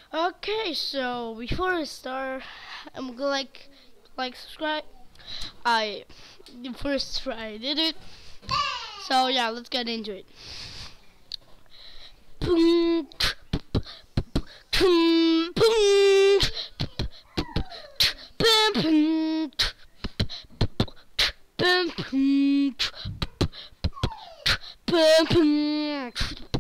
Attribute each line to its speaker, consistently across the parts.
Speaker 1: Okay, so before I start, I'm gonna subscribe. I the first try I did it. So yeah, let's get into it. Boom, boom, boom, boom, boom, boom, boom, boom, boom.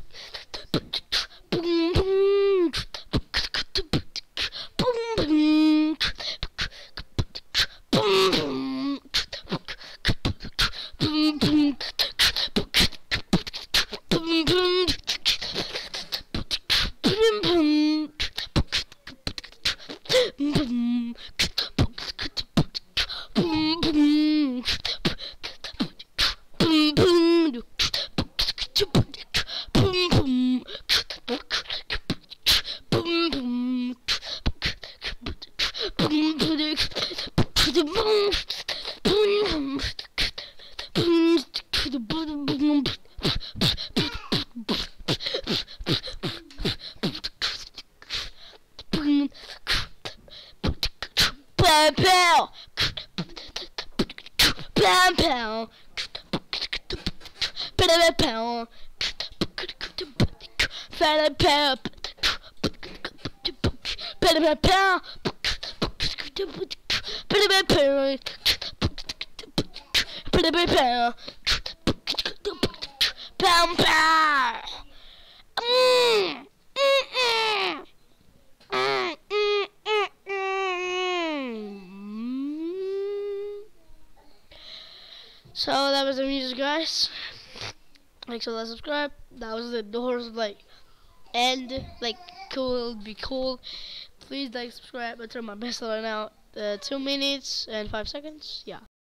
Speaker 1: So that was the music, guys. Like, so let's subscribe. That was the doors end, cool, be cool. Please subscribe. I try my best right now. 2 minutes and 5 seconds. Yeah.